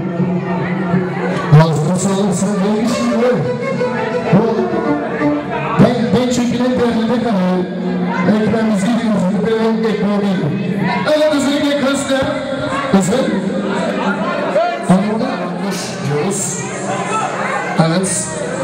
Ağzına sağlık, sen neymişsin böyle? Ben çekilen değerli kanal. Ekmeğimiz gidiyoruz, ben ekmeği değilim. Evet, özellikle kızlar. Kızlar. Anadolu'da yanlış diyoruz. Evet.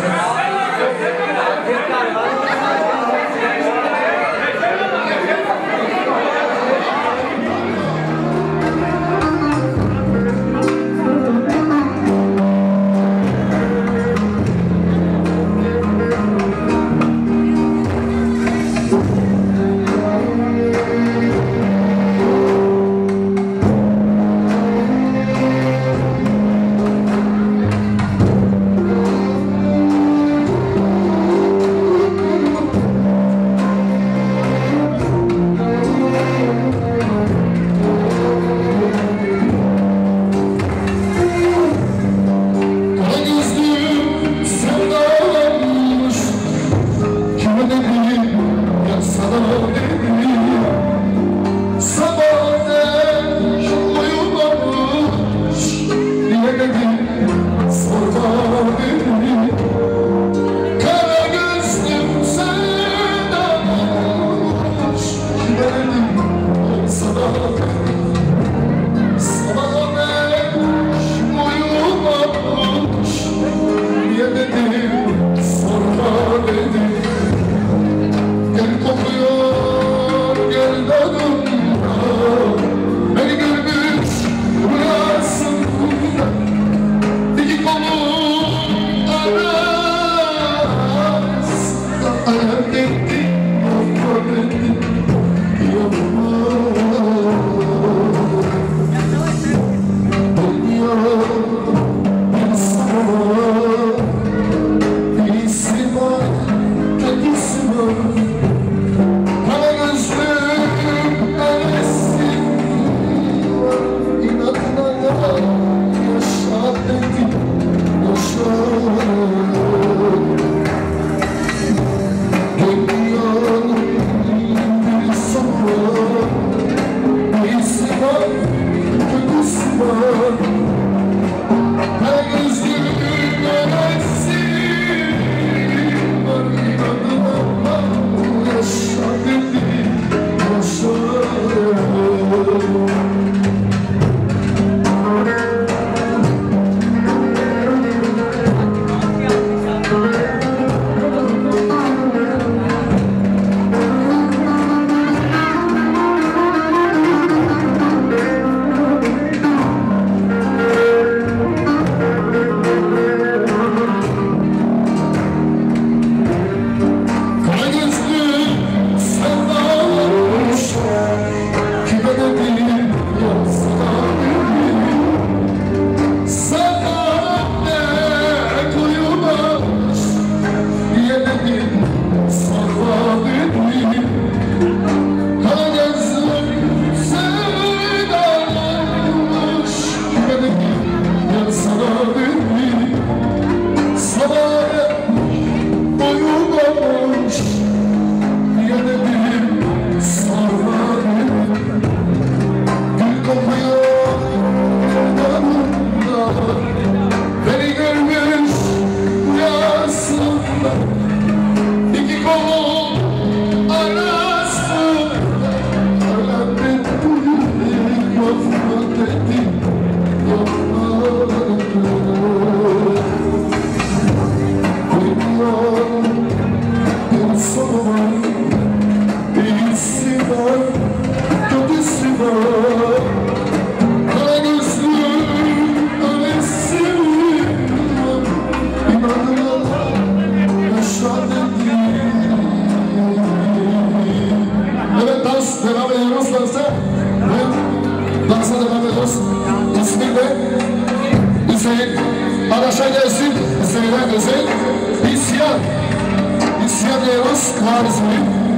Araşa gelsin, istenilen özel isyan diyoruz, karizmi.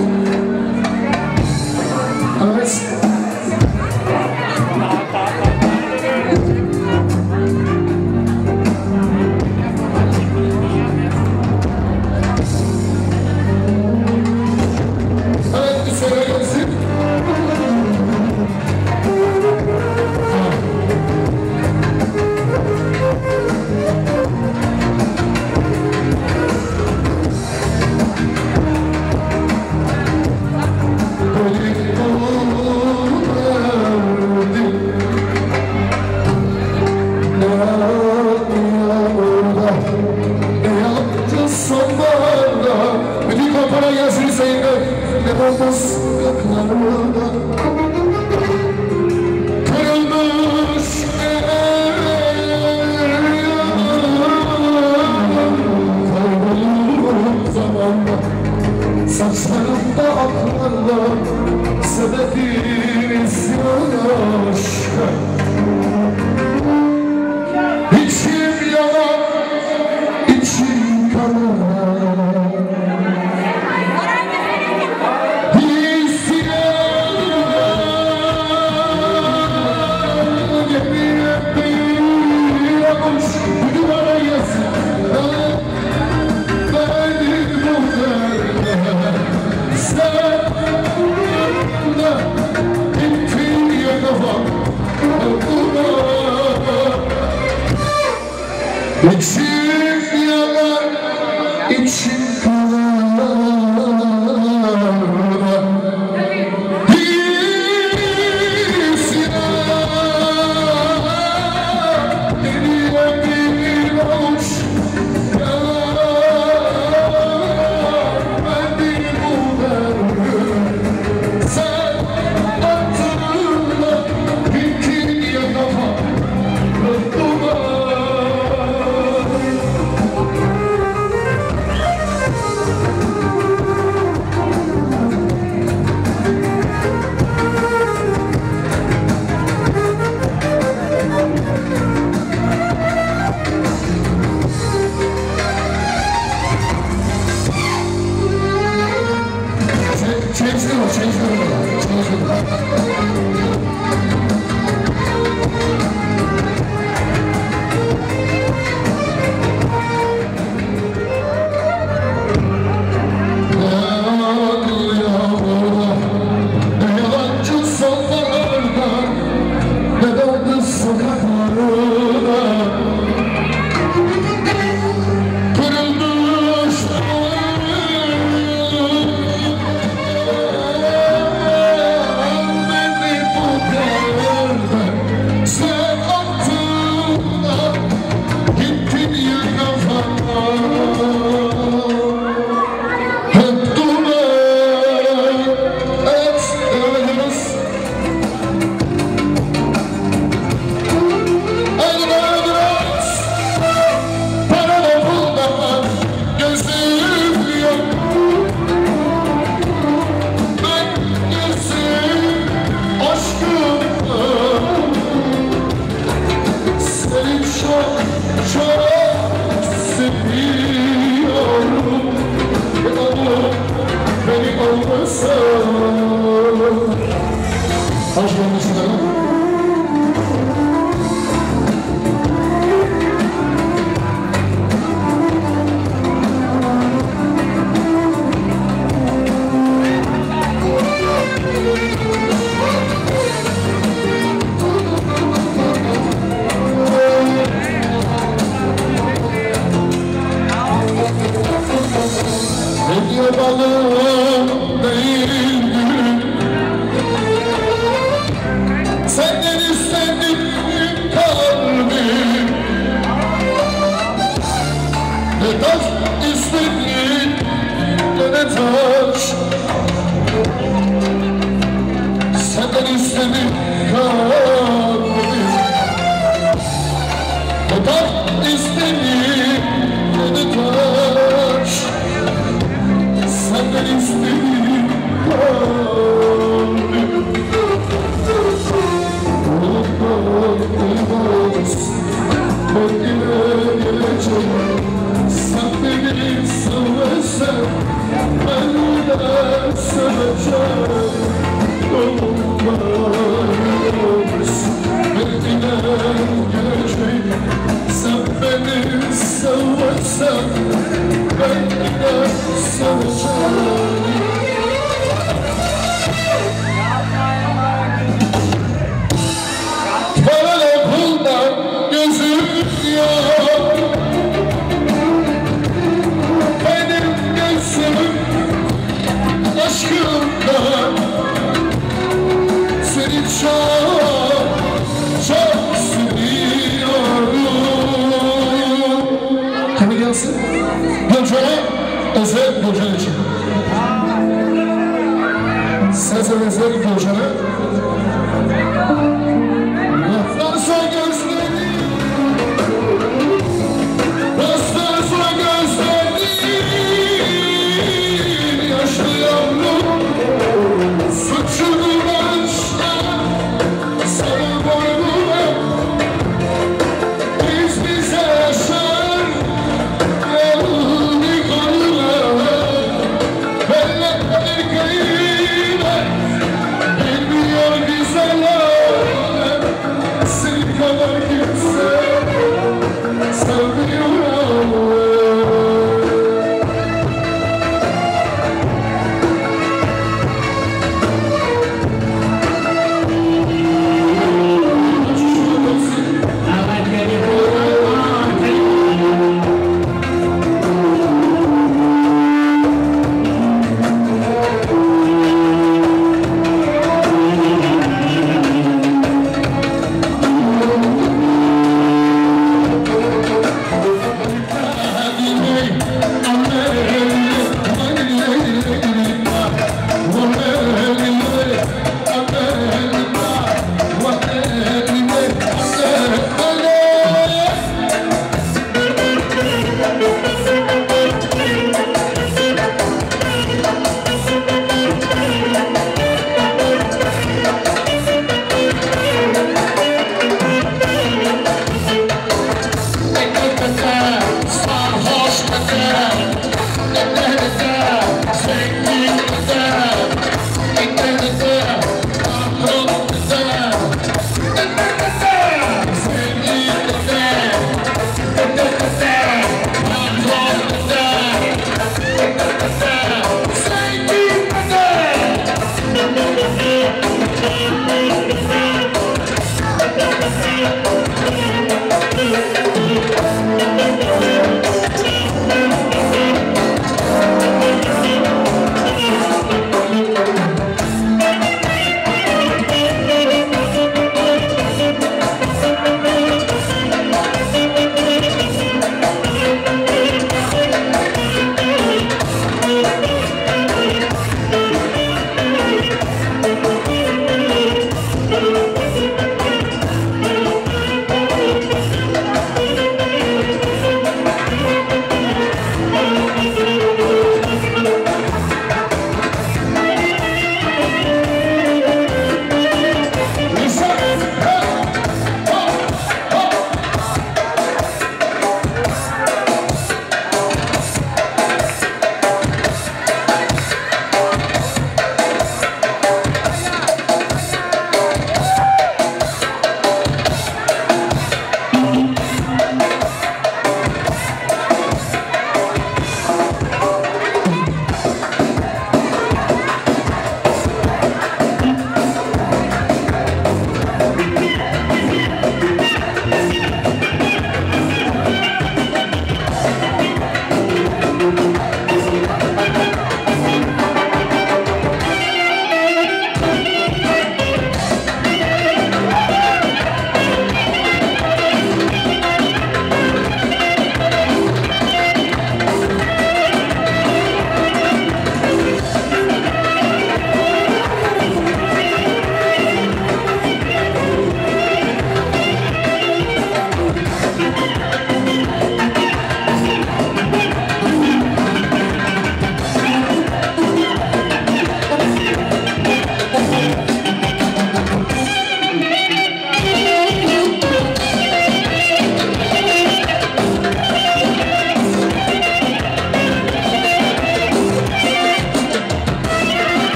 Evet. Evet, istenilen gelsin. İstanbul sokaklarında kırılmış kaybolur zamanda saçlarımda aklarla sebebimiz aşka İçim yanar, içim kanar İçim yanar, içim kanar Hissine Denilen bir avuç verdi bu derdi Sen attığında bittin yakama Rıhtuma Gülşen'e özel Gülşen için. benzerim Coşan'a. Rastlarsa gözlerim, rastlarsa gözlerim, yaşlı yavrum, suçunu bağışla, sana boynum eğ. Biz bize yaşar, yavrum yıkarlar, belli erkeğiyle, bilmiyor bize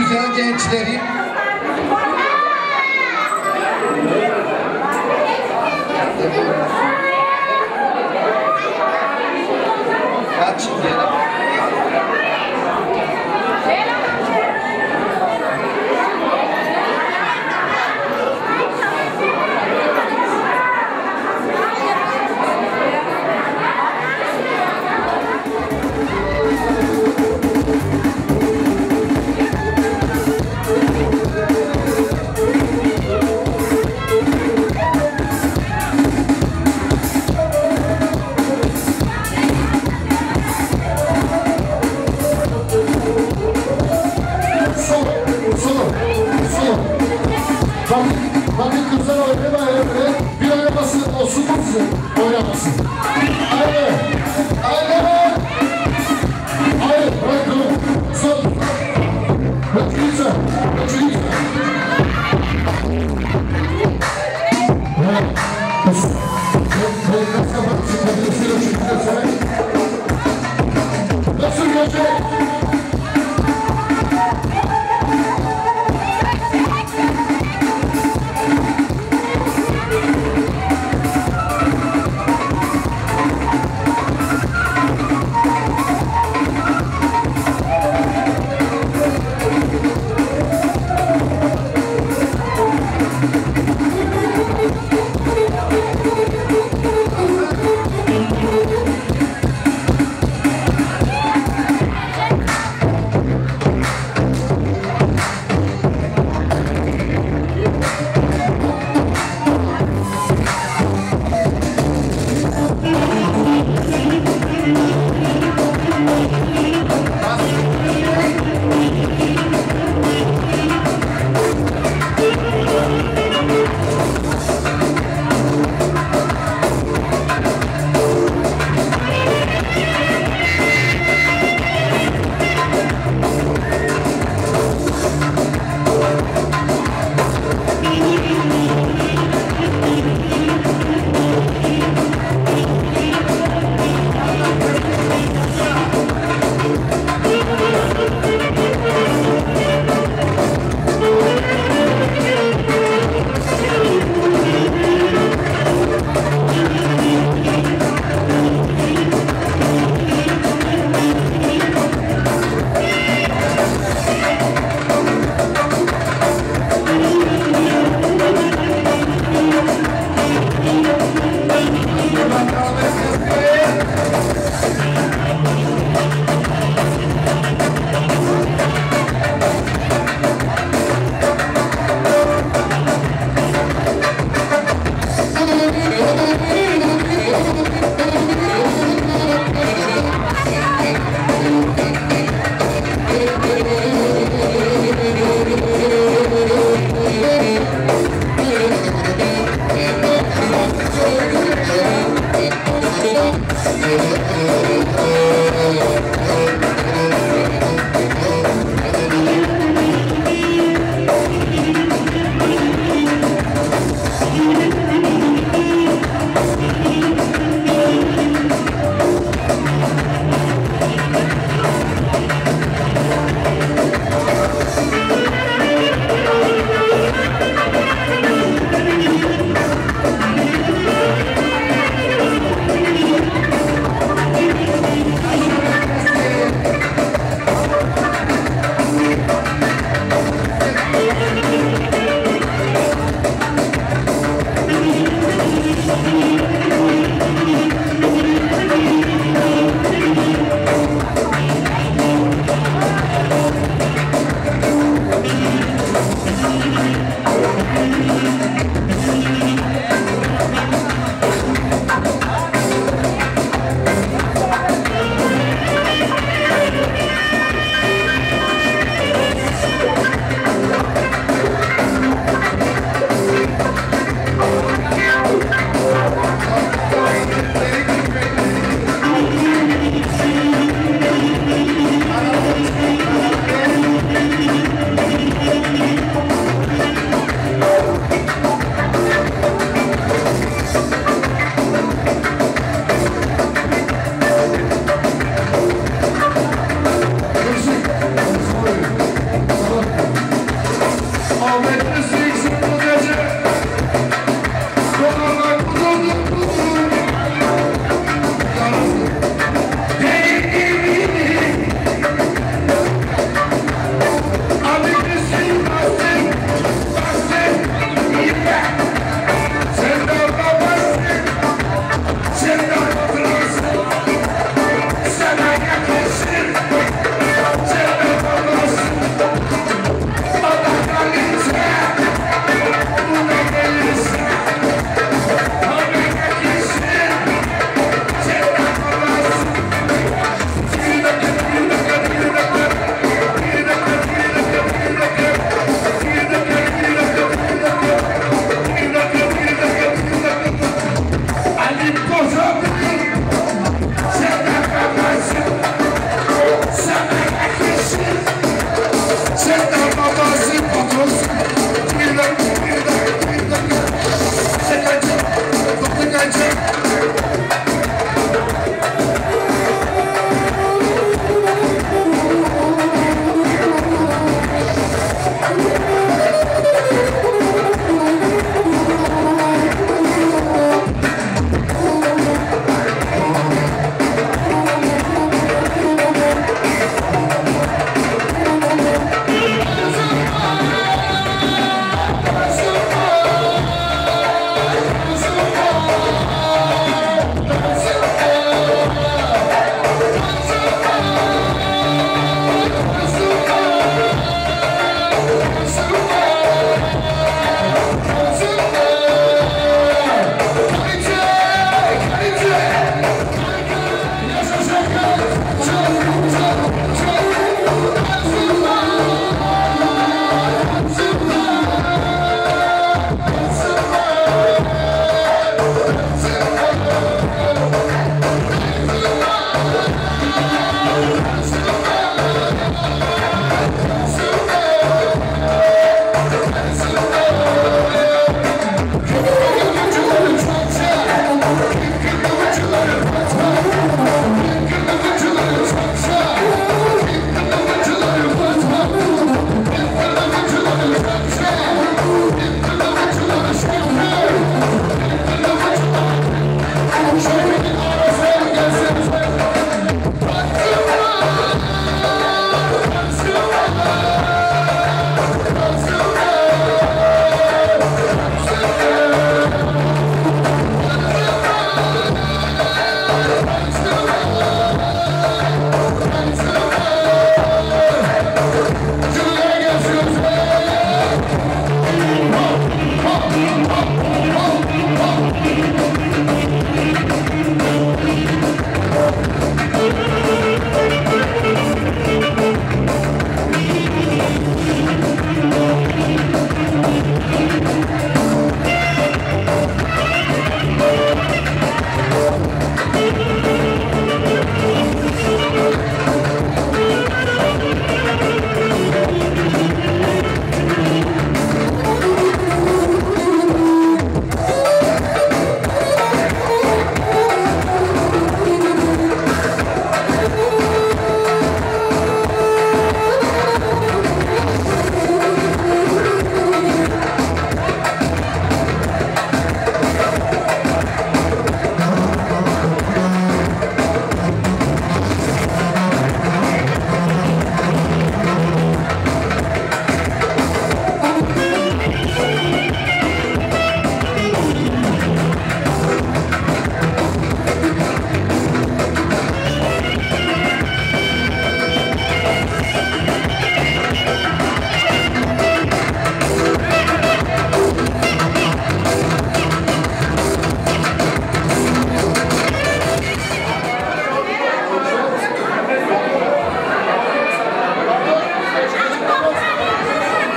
güzel gençlerin kaç şimdi? Bakın kızlar oynamaya bir oynamasın, olsun mu size? Oynamasın. Hayır, hayır. Hayır, bırakın. Stop. Lütfen, lütfen. Nasıl görecek?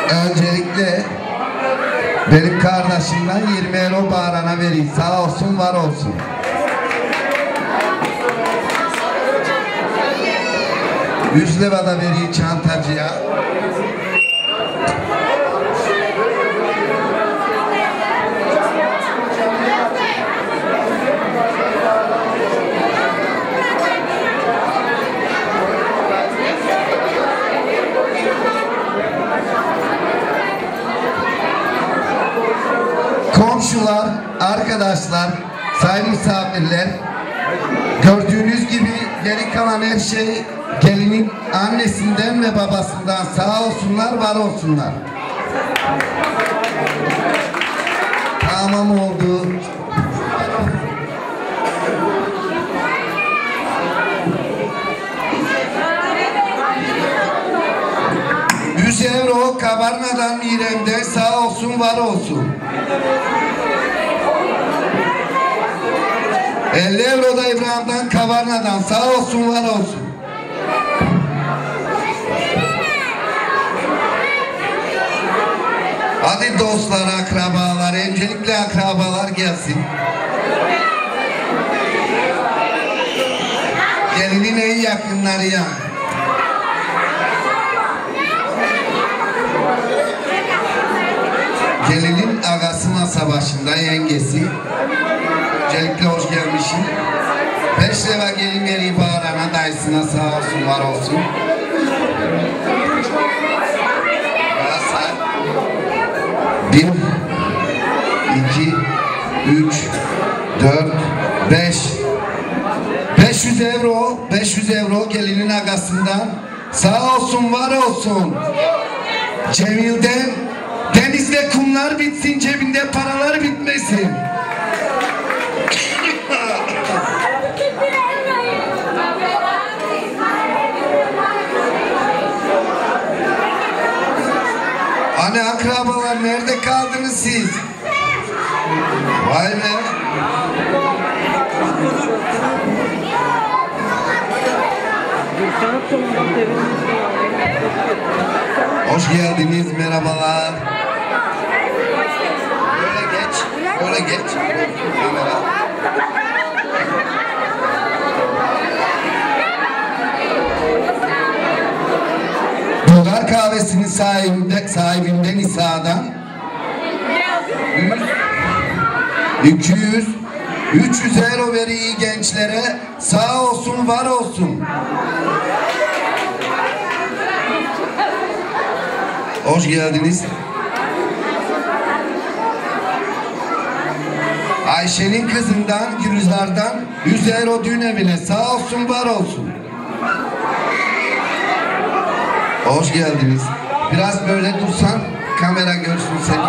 Öncelikle benim kardeşimden 20 euro bağırana vereyim. Sağ olsun, var olsun. Yüz lira da vereyim çantacıya. Komşular, arkadaşlar, sayın misafirler, gördüğünüz gibi geri kalan her şey gelinin annesinden ve babasından sağ olsunlar, var olsunlar. Tamam oldu. 100 euro Kabarna'dan Mirem'de sağ olsun, var olsun. 50 euro da İbrahim'den Kabarna'dan sağ olsun, var olsun. Hadi dostlar, akrabalar, öncelikle akrabalar gelsin. Gelinin en yakınları ya. Gelinin agası masa başında, yengesi. Öncelikle hoş gelmişsin. 5 lira gelin veri bağırana, dayısına sağ olsun, var olsun. Galatasaray 1, 2, 3, 4, 5. 500 euro, 500 euro gelinin agasından. Sağ olsun, var olsun. Cemil'den denizde kumlar bitsin, cebinde paralar bitmesin. Hani akrabalar, nerede kaldınız siz? Vay be. Hoş geldiniz, merhabalar. Böyle geç, böyle geç. Kamera. Dolar kahvesinin sahibinden İsa'dan 100, 200, 300 euro veriyi gençlere, sağ olsun, var olsun. Hoş geldiniz. Ayşe'nin kızından, Gülizar'dan 100 euro düğün evine, sağ olsun, var olsun. Hoş geldiniz. Biraz böyle dursan kamera görsün seni.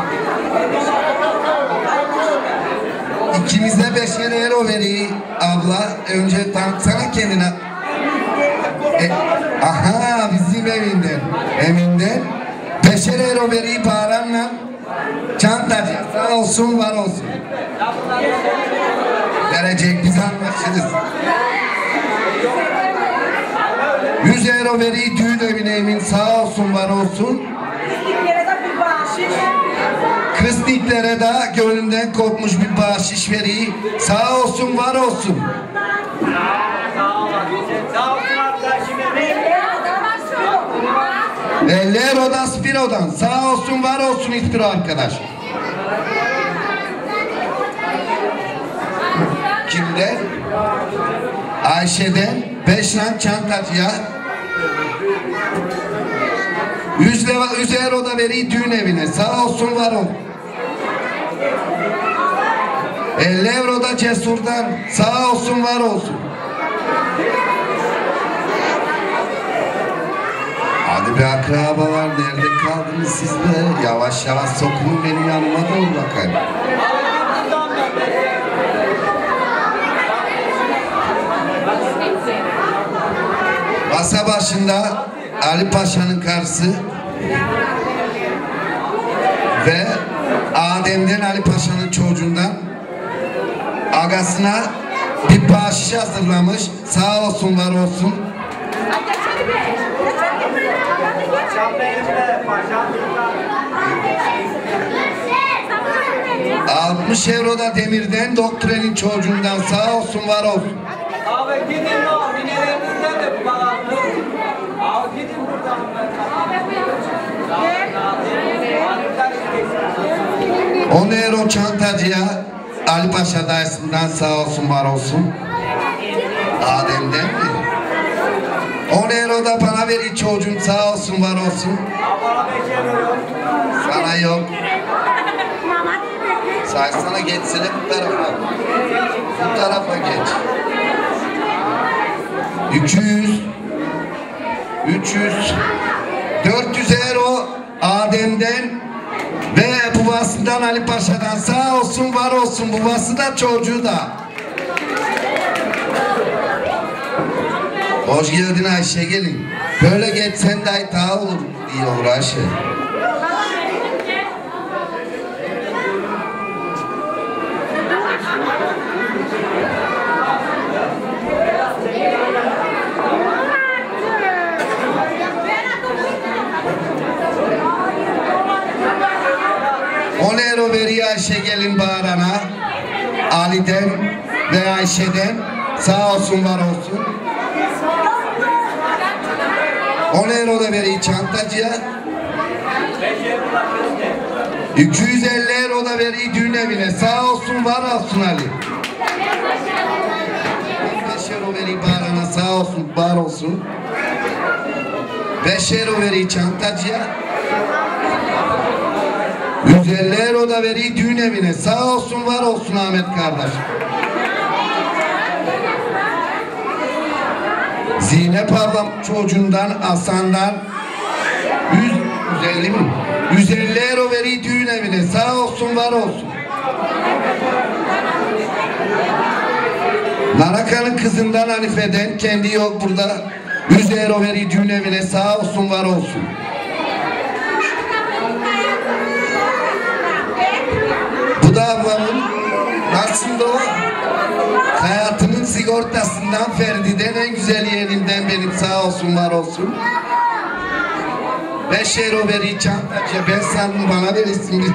İkimize 5'er euro vereyim abla. Önce tanıtsana kendine. Aha, bizim evinden. Evinden 5'er euro vereyim paramla. Çantacı, sağ olsun, var olsun. Verecek, biz anlaşırız. 100 euro veriyi düğün evine, emin, sağ olsun, var olsun. Kısniklere de gönlünden kopmuş bir bahşiş veriyi, sağ olsun, var olsun. 50 eurodan Spiro'dan, sağ olsun, var olsun İspiro arkadaş. Kimden? Ayşe'den 5 lan çantacıya 100 euro da veriyi düğün evine, sağ olsun, var olsun. 50 euro da Cesur'dan, sağ olsun, var olsun. Hadi be akrabalar, nerede kaldınız siz de? Yavaş yavaş sokun benim yanıma da bakayım. Masa başında Ali Paşa'nın karısı ve Adem'den Ali Paşa'nın çocuğundan agasına bir bahşiş hazırlamış. Sağ olsun, var olsun. Paşam benimle, paşam 60 euro da Demir'den, Doktorel'in çocuğundan sağ olsun var olsun. Abi gidin o minelerimizden de bu kadar. Abi gidin buradan. 10 euro çantacıya Ali Paşa dayısından sağ olsun var olsun. Adem'den mi? 10 euro da bana veriyor çocuğum sağ olsun var olsun. Bana 5 euro yok. Sana yok. Sana geçsene bu tarafa. Bu tarafa geç. 200 300 400 euro Adem'den ve babasından Ali Paşa'dan sağ olsun var olsun, babası da çocuğu da. Hoş geldin Ayşe, gelin. Böyle geçsen de daha olur diye olur Ayşe. Euro veriyor Ayşe gelin bağırana, Ali'den ve Ayşe'den sağ olsun var olsun. 10 euro da veriyor çantacıya. 250 euro da veriyor düğün evine sağ olsun var olsun Ali. 5 euro veriyor bağırana sağ olsun var olsun. 5 euro veriyor çantacıya. 150 euro da veriyor düğün evine. Sağ olsun var olsun Ahmet kardeş. Zeynep ablam çocuğundan, Hasan'dan 150 mi? 150 euro veriyor düğün evine. Sağ olsun var olsun. Naraka'nın kızından Hanife'den, kendi yok burada, 100 euro veriyor düğün evine. Sağ olsun var olsun. Bu da ablamın aslında o hayatının sigortasından Ferdi'den en güzel yeğenimden benim sağ olsun var olsun. 5 euro veriyor çantacıya, ben sandım bana verirsin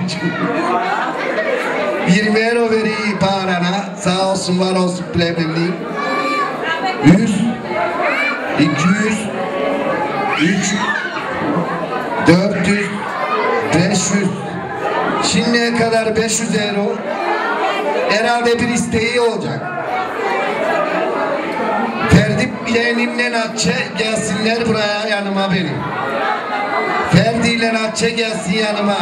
20 euro veriyor bağırana sağ olsun var olsun plebinliğim. 100 200 300 400 500 şimdiye kadar 500 euro. Herhalde bir isteği olacak. Ferdi yeğenimle Atçe gelsinler buraya yanıma benim. Ferdi ile Atçe gelsin yanıma.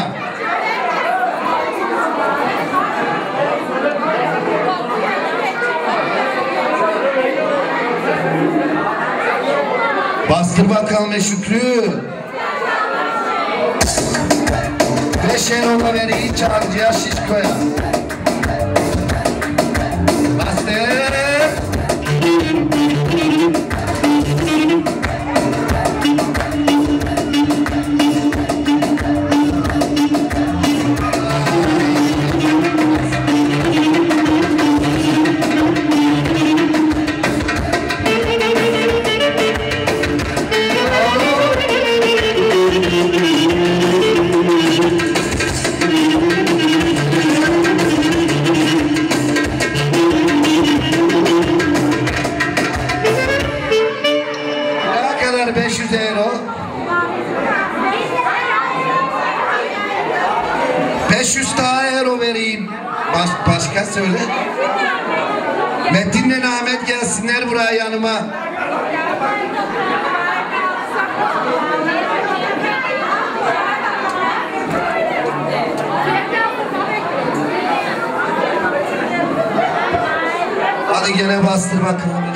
Bastır bakalım Şükrü. 5 euro veriyor çağırıcıya Şişko'ya. Bastır. Ne kadar 500 euro? 500 daha euro vereyim. Başka söyle. Metin'le Ahmet gelsinler buraya yanıma. Hadi gene bastır bakalım.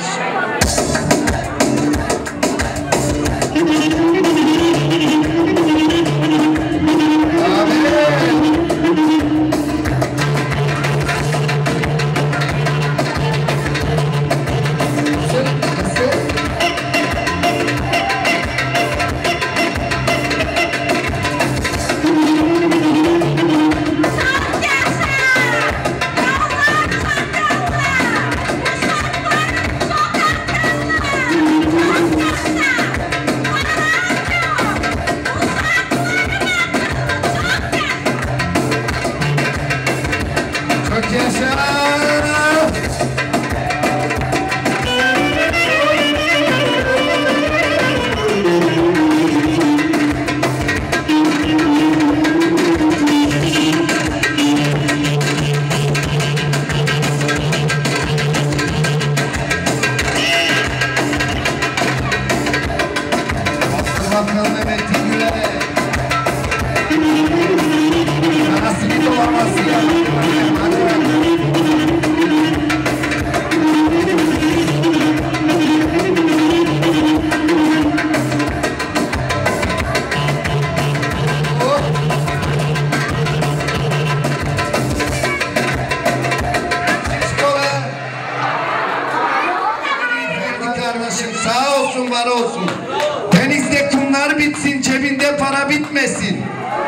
burada bitmesin.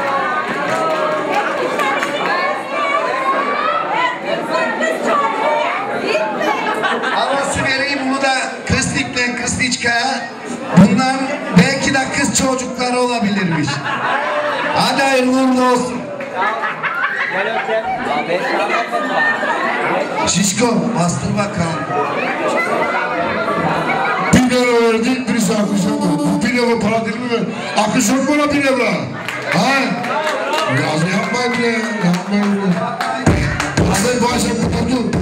Havası vereyim bunu da Kıstik'ten Kıstiçka'ya. Bundan belki de kız çocukları olabilirmiş. Hadi hayırlı uğurlu olsun. Şişko bastır bakalım. Bir lira verdik, birisi akış yok. Bu bir lira para değil mi? Akış yok mu ona bir lira? Ha? Biraz yapmayın bile, yapmayın bile. Hadi başa kurtuldu.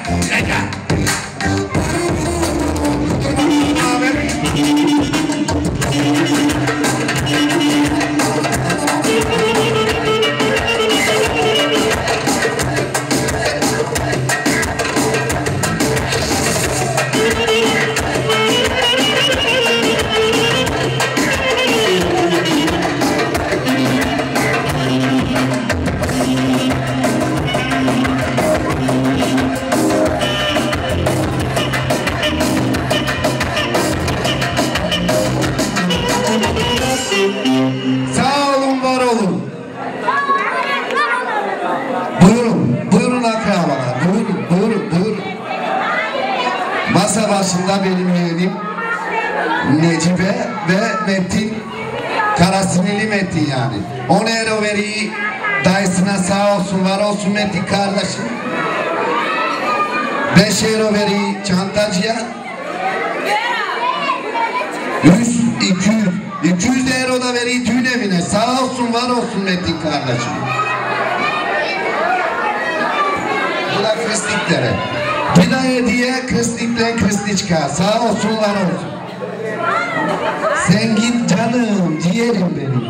Sağ olun, var olun. Buyurun, buyurun akrabalar. Buyurun, buyurun, buyurun. Masa başında benim yeğenim Necibe ve Metin, Karasinili Metin yani. 10 euro veriyi dayısına sağ olsun, var olsun Metin kardeşim. 5 euro veriyi çantacıya. 100, 200 euro da veriyi düğün evine. Sağ olsun, var olsun Metin kardeşim. Bu da Kıstiklere. Bir de hediye Kıstik'ten Kıstiçka. Sağ olsun, var olsun. Sen git canım, ciğerim benim.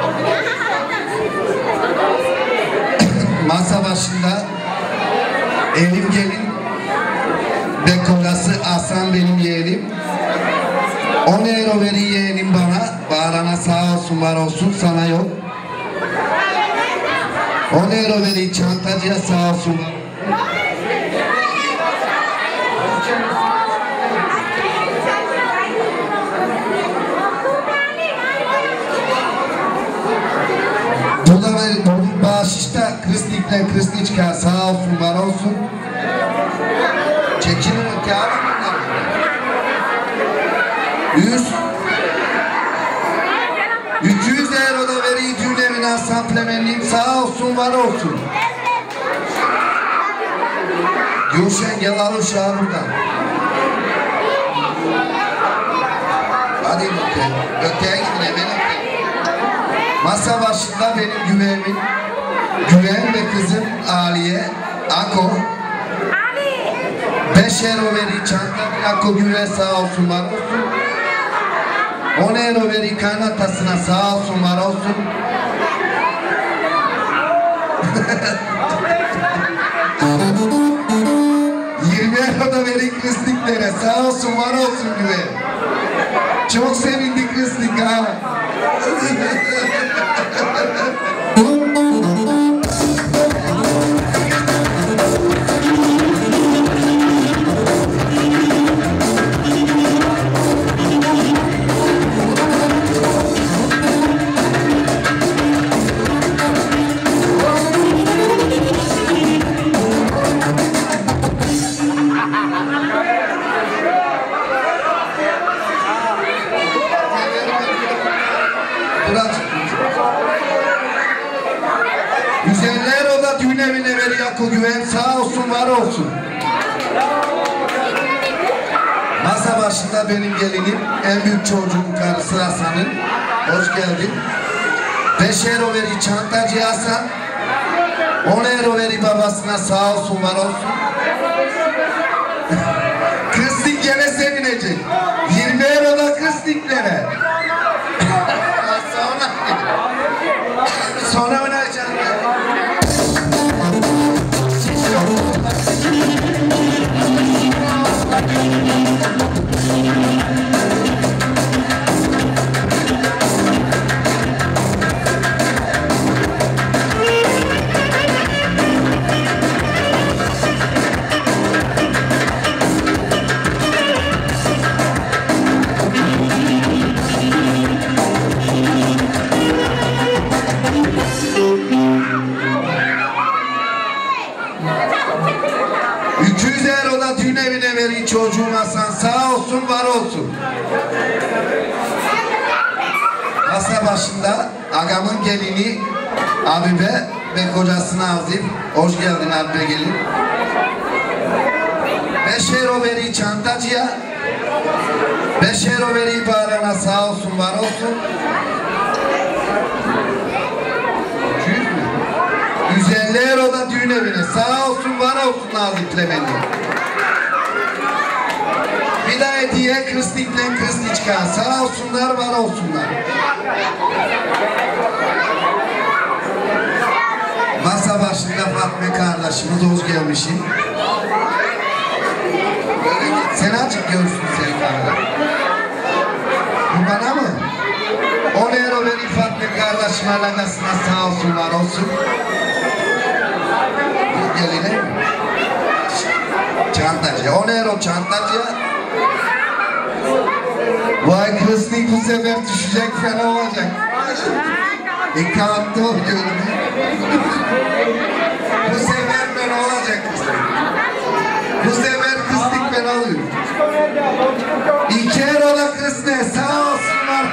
Masa başında Elim gelin dekorası Hasan benim yeğenim. 10 euro veri yeğenim bana. Bağırana sağ olsun, var olsun, sana yok. 10 euro veri çantacıya sağ olsun. Bu da bağışışta Kıstik'ten Kıstiçka sağ olsun, var olsun. Çekinin kağıdı bunlar. 200 euro da veriyi düğün evine Hasan Plemenliğim sağ olsun, var olsun. Gülşen gel al uşağı buradan. Hadi öteye gidin hemen öteye. Masa başında benim güvenim, güven ve kızım Aliye, Ako. 5 euro veri çanta, Ako güven sağ olsun, var olsun. 10 euro veri kaynatasına sağ olsun, var olsun. €20 da veri Kıstıklere sağ olsun, var olsun güven. Çok sevindik Kıstık ha. Güzeller o da düğün evine veri Yakul güven sağ olsun, var olsun. Masa başında benim gelinim, en büyük çocuğum karısı Hasan'ın. Hoş geldin. 5 euro veri çantacı Hasan. 10 euro veri babasına sağ olsun, var olsun. Kıstik gene sevinecek. 20 euro da Kıstik'lere. Sonra oynayacağım ya. çocuğum Hasan sağ olsun var olsun. Masa başında agamın gelini Abibe ve kocasına Azim. Hoş geldin Abibe gelin. 5 euro veri çantacıya, 5 euro veri bağırana sağ olsun var olsun. 150 euro da düğün evine sağ olsun var olsun Nazif Lemenli. Bir daha hediye Kristik'ten Kristiçka sağ olsunlar var olsunlar. Masa başında Fatma kardeşimiz hoş gelmişsin. Sen açık görsün seni kardeşim. Bu bana mı? 10 euro verip Fatma kardeşim alakasına sağ olsun var olsun. Geline çantacı 10 euro çantacı. Vay Kristik bu sefer düşecek fena olacak. İkattı o görünüyor. Bu sefer ben olacak Kristik. Bu sefer Kristik ben alıyorum. 2 euro da Kristik sağ olsunlar.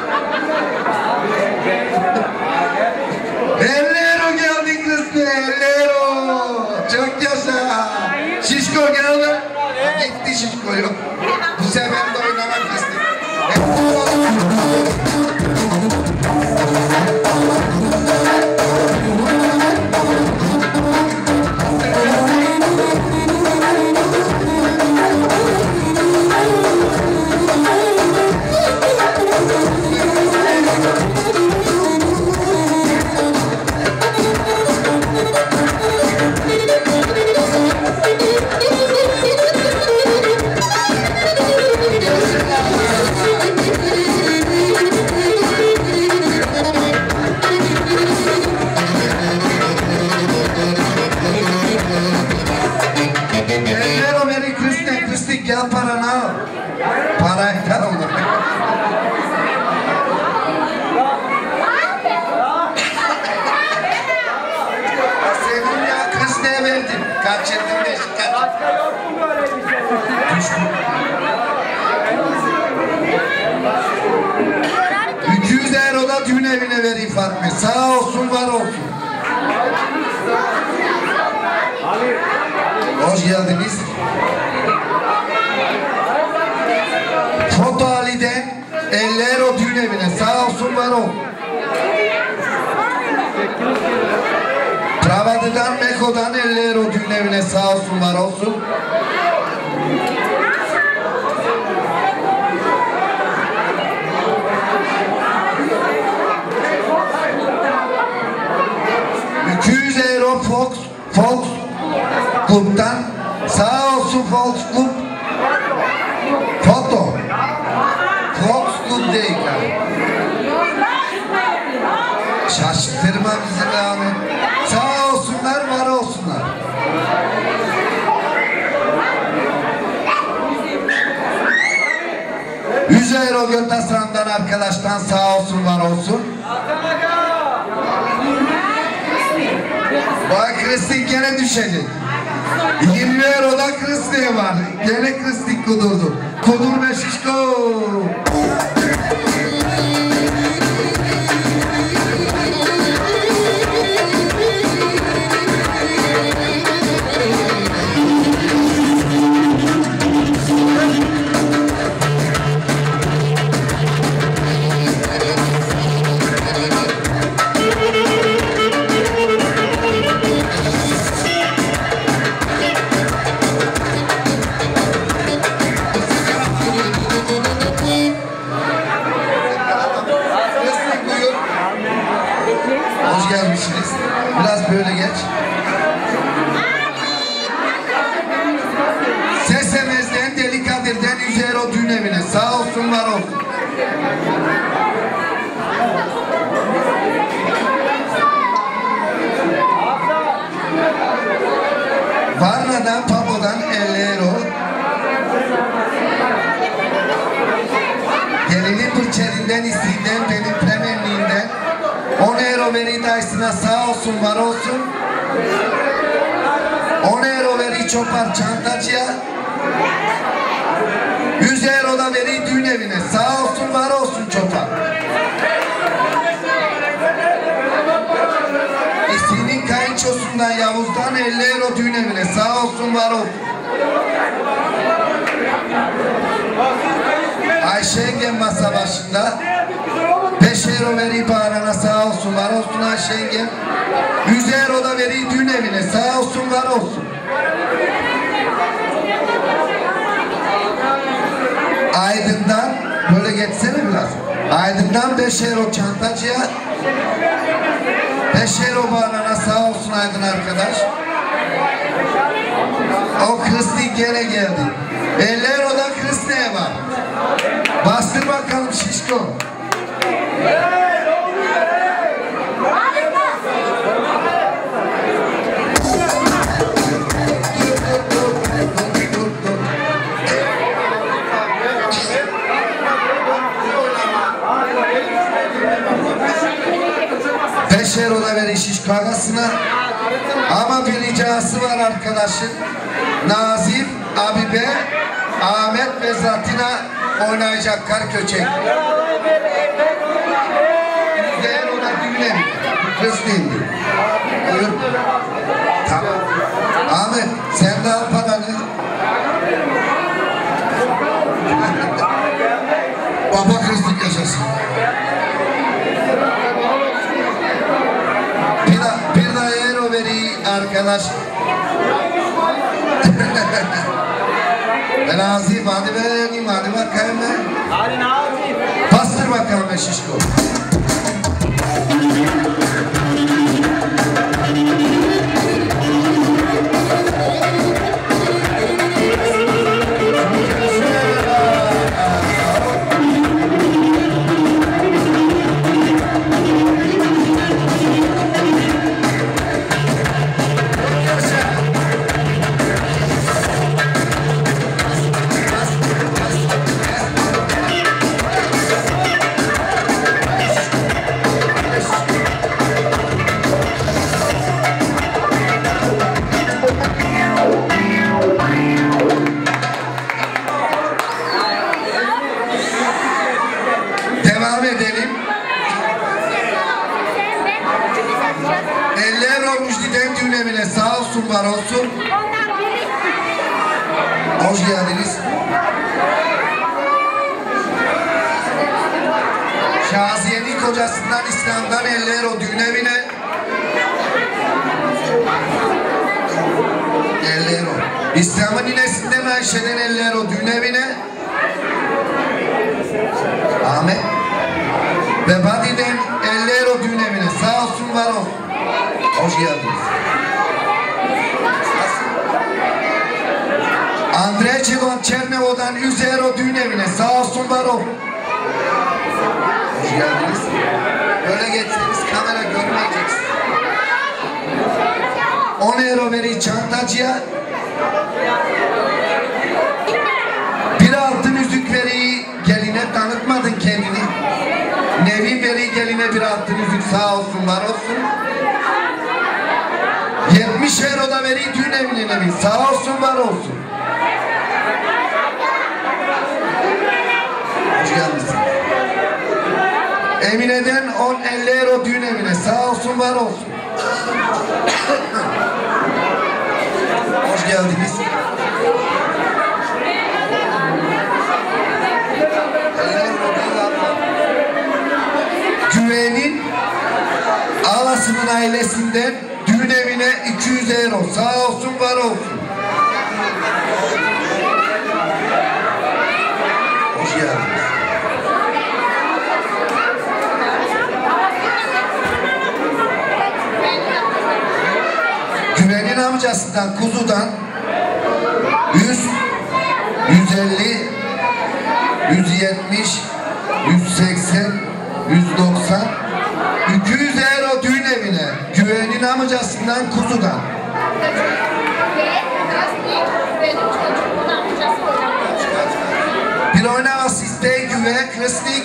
50 euro geldi Kristik 50 euro. Çok yaşa. Şişko geldi. Gitti Şişko yok. Bu sefer de oynamak Kristik. Gel paranı al. Parayı da al. Senin ya kız ne verdin? Kaçırdın beşik. Başka yok mu böyle bir şey? 200 euro da düğün evine vereyim Fatma. Sağ olsun var olsun. Hoş geldiniz. Foto Ali'den 50 euro düğün evine sağ olsun var ol. Travadı'dan Meko'dan 50 euro düğün evine sağ olsun var olsun. €200 Fox Club'dan sağ olsun Fox Club. Foto. Fox Club değil yani. Şaşırtırma bizi be abi. Sağ olsunlar, var olsunlar. €100 Göldasan'dan arkadaştan sağ olsun, var olsun. Bak Kristik gene düşecek. 20 euro da Kristik'e var. Gene Kristik kudurdu. Kudur ve şişko. Hoş gelmişsiniz. Biraz böyle geç. Sesemez'den Deli Kadir'den 100 euro düğün evine. Sağ olsun, var olsun. Varna'dan Papo'dan 50 euro. Gelinin Burçeli'nden İstik'ten benim Premenliğinden 10 euro veri Dyson'a sağ olsun, var olsun. 10 euro veri Çopar Çantacı'ya. 100 euro da veriyor düğün evine. Sağ olsun var olsun çoban. İsinin kayınçosundan Yavuz'dan 50 euro düğün evine. Sağ olsun var olsun. Ayşe yengem masa başında 5 euro veriyor bağırana. Sağ olsun var olsun Ayşe yengem. 100 euro da veriyor düğün evine. Sağ olsun var olsun. Aydın'dan böyle geçsene biraz. Aydın'dan 5 euro çantacıya, 5 euro bağırana. Sağ olsun Aydın arkadaş. O Kristi gene geldi. 50 euro da Kristi'ye var. Bastır bakalım şişko. Euro da verin şişko ağasına. Ama bir ricası var arkadaşım. Nazif, Abibe, Ahmet ve Zatina oynayacak Karköçek. Değer o da düğüne mi? Kız değildi. Buyur. Tamam. Ahmet sen de al paranı. Baba kızlık yaşasın. Bir daha euro veriyor arkadaş. Ben Nazif hadi vereyim hadi bakayım ben. Hadi Nazif. Bastır bakalım be şişko. Devam edelim. 50 euro Müjde'den düğün evine sağ olsun var olsun. Hoş geldiniz. Şaziye'nin kocasından İslam'dan 50 euro düğün evine. 50 euro. İslam'ın ninesinden Ayşe'den 50 euro düğün evine. Ahmet ve Badi'den 50 euro düğün evine sağ olsun var olsun. Hoş geldiniz. Andrei Çegon Çernevo'dan 100 euro düğün evine sağ olsun var olsun. Hoş geldiniz. Böyle geçseniz kamera görmeyeceksiniz. 10 euro veriyor çantacıya. Bir altın yüzük veriyor. Geline tanıtmadın kendini. Nevin veriyor geline bir altın yüzük sağ olsun var olsun. 70 euro da veriyor düğün evine Nevin sağ olsun var olsun. Hoş geldiniz. Emine'den 10-50 euro düğün evine sağ olsun var olsun. Hoş geldiniz. Güven'in Alası'nın ailesinden düğün evine 200 euro sağ olsun var olsun. Hoş geldiniz. Güven'in amcasından Kuzu'dan 100, 150, 170, 180, 190, 200 euro düğün evine. Güven'in amcasından Kuzu'dan. Bir oynaması isteği Güven, Kristik.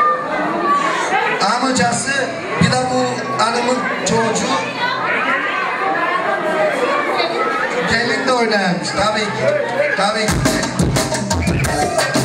Amcası bir de bu hanımın çocuğu. Gelin de oynarmış tabii ki. Tabii ki.